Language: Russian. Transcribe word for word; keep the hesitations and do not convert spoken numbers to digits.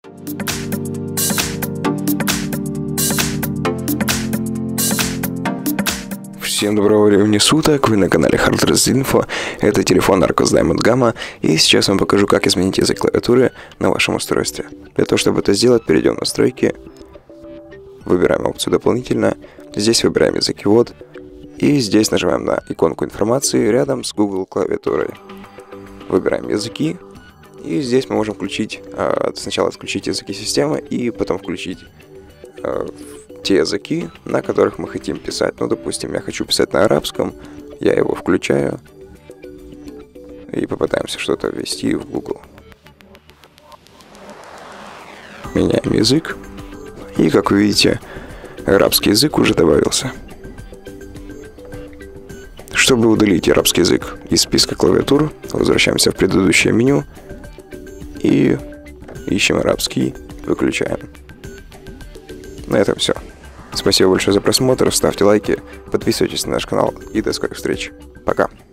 Всем доброго времени суток, вы на канале HardResInfo, это телефон Arcos Diamond Gamma, и сейчас я вам покажу, как изменить язык клавиатуры на вашем устройстве. Для того, чтобы это сделать, перейдем в настройки, выбираем опцию дополнительно, здесь выбираем языки ввод, и здесь нажимаем на иконку информации рядом с Google клавиатурой. Выбираем языки, и здесь мы можем включить, сначала отключить языки системы, и потом включить те языки, на которых мы хотим писать. Ну, допустим, я хочу писать на арабском, я его включаю и попытаемся что-то ввести в Google. Меняем язык, и, как вы видите, арабский язык уже добавился. Чтобы удалить арабский язык из списка клавиатур, возвращаемся в предыдущее меню и ищем арабский, выключаем. На этом все. Спасибо большое за просмотр, ставьте лайки, подписывайтесь на наш канал и до скорых встреч. Пока.